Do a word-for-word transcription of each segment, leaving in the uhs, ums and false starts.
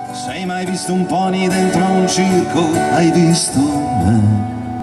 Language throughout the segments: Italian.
Sei mai visto un pony dentro un circo? Hai visto me?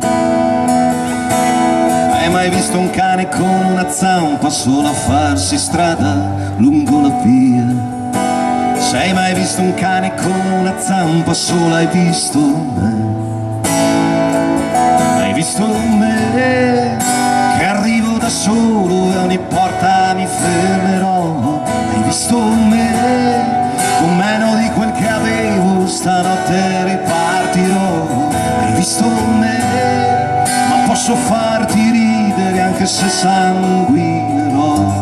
Hai mai visto un cane con una zampa solo a farsi strada lungo la via? Sei mai visto un cane con una zampa solo? Hai visto me? Hai visto me? Che arrivo da solo e a ogni porta mi fermerò. Hai visto me? Con meno di quel che avevo stanotte ripartirò. Hai visto me? Ma posso farti ridere anche se sanguinerò.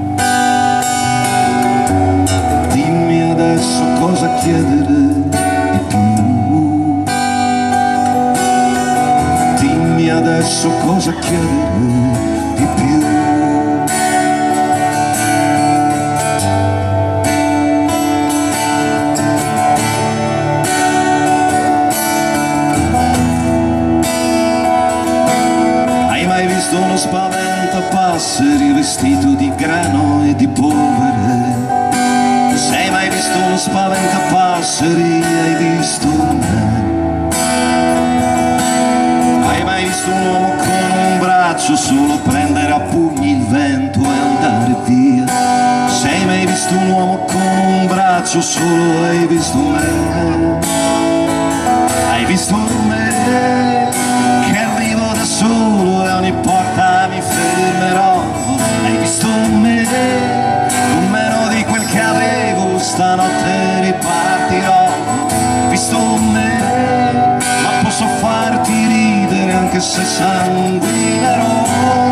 Dimmi adesso cosa chiedere di più. Dimmi adesso cosa chiedere di più. Uno spaventapasseri vestito di grano e di polvere. Se hai mai visto uno spaventapasseri, hai visto me. Hai mai visto un uomo con un braccio solo prendere a pugni il vento e andare via? Se hai mai visto un uomo con un braccio solo, hai visto me. Hai visto me? Che arrivo da solo e ogni porta mi fermerò. Hai visto me? Con meno di quel che avevo stanotte ripartirò. Hai visto me? Ma posso farti ridere anche se sanguinerò.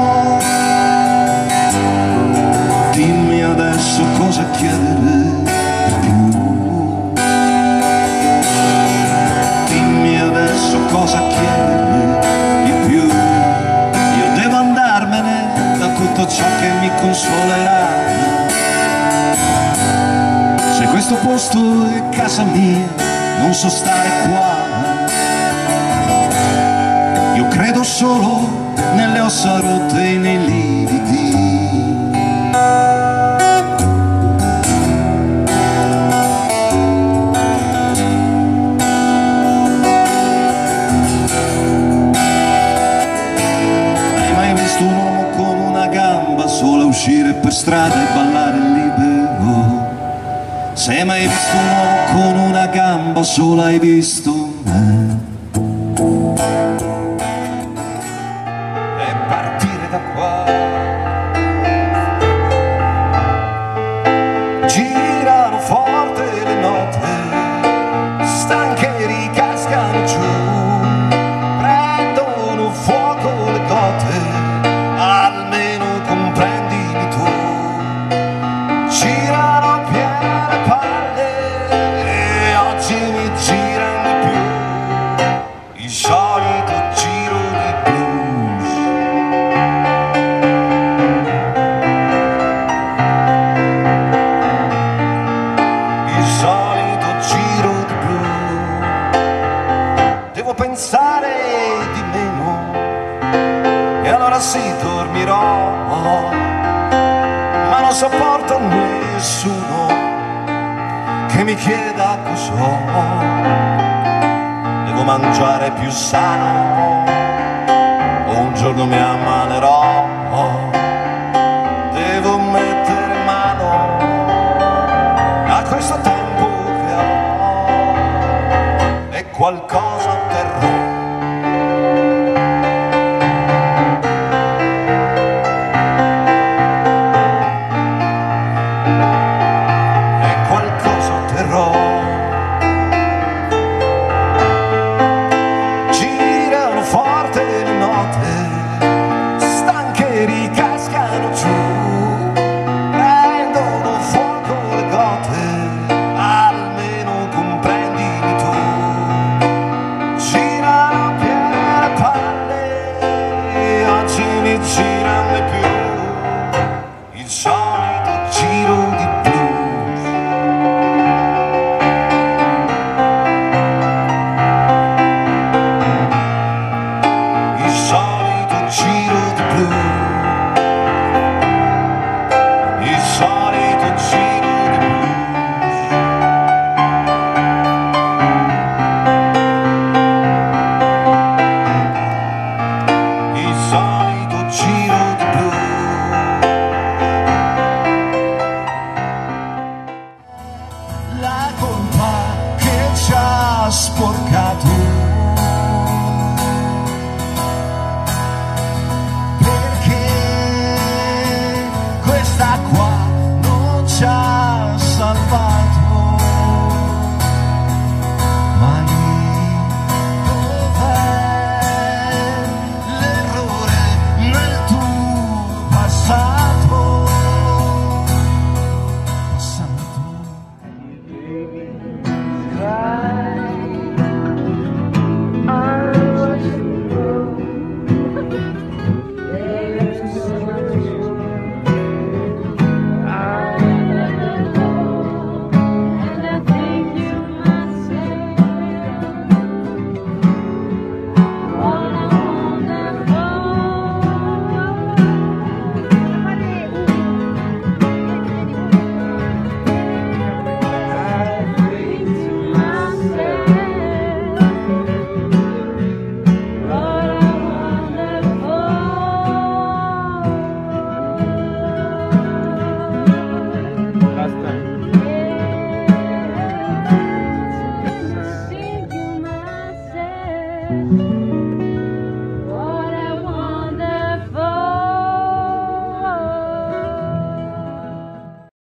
Dimmi adesso cosa chiedere di più. Dimmi adesso cosa chiedere di più. Io devo andarmene da tutto ciò che mi consolerà. Se questo posto è casa mia, non so stare qua. Io credo solo nelle ossa rotte e nei lividi. Un uomo con una gamba sola uscire per strada e ballare libero. Se hai mai visto un uomo con una gamba sola, hai visto me. E partire da qua. Girano forte le note, stanche ricascano giù, prendono fuoco le gote. Almeno comprendimi tu. Girano piene palle e oggi mi girano di più. Il solito giro di blues. Il solito giro di blues. Devo pensare di meno e allora sì dormirò, ma non sopporto nessuno che mi chieda cos'ho. Devo mangiare più sano o un giorno mi ammalerò. Devo mettere mano a questo tempo che ho e qualcosa otterrò. Girano forte le note, la colpa che ci ha sporcato